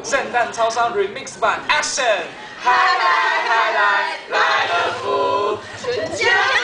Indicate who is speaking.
Speaker 1: 圣诞超商 Remix 版 Action！ 嗨来嗨来来了福，全家。